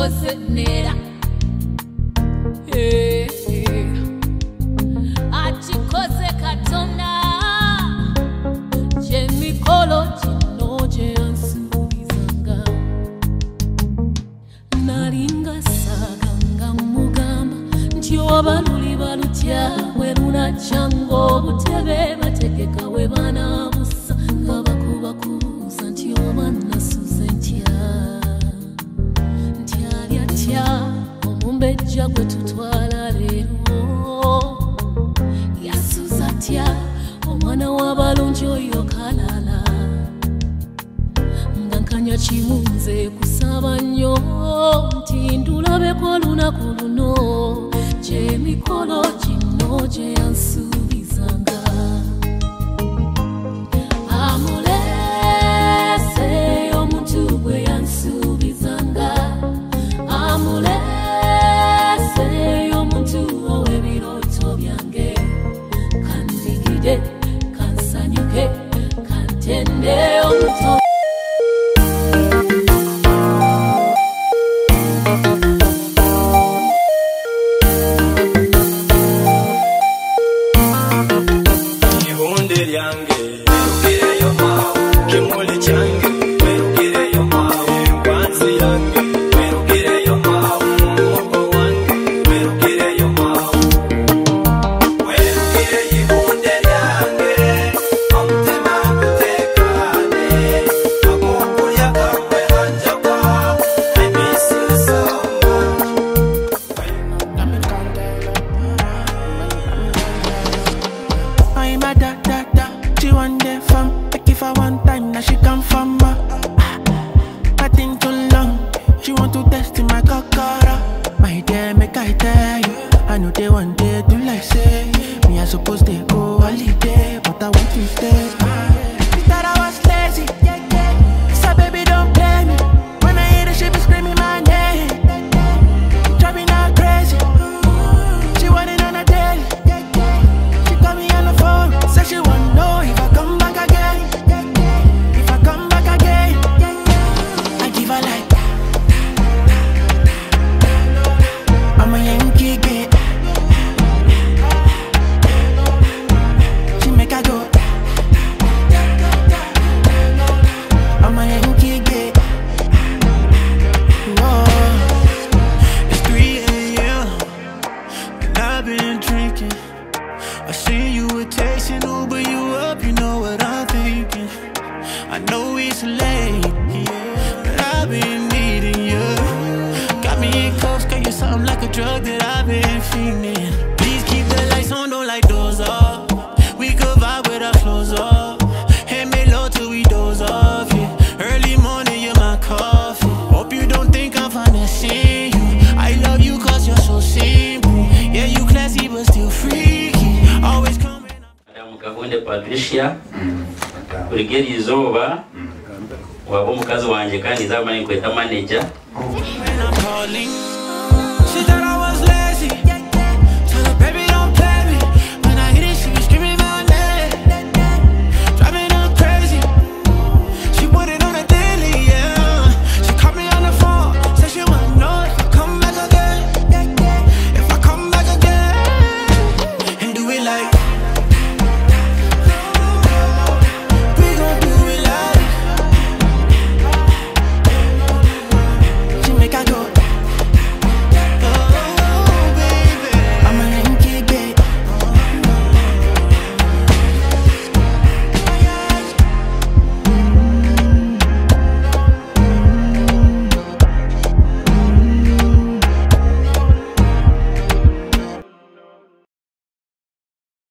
achikoze nera achikoze Katonda chemikolo chino cheyansubizanga nalinga saganga mugamba nti obaluli balutya weruna chango butebe bategeka we bana busa ngabakuba kubuza nti omwana suze ntya omumbejja gwe tutwala leero yasuza tya omwana w'abalungi oyo kalala nga nkanya kimunze kusaba nnyo nti ndulabeko olunaku luno gy'emikolo gino gye yansubizanga amulese omuntu gwe yansubizanga amulese omuntu ow'ebirooto byange kandigide kansanyuke kantende omuto Patricia urigeri izoba wabo mukazi wanje kandi zamanyi kweta manager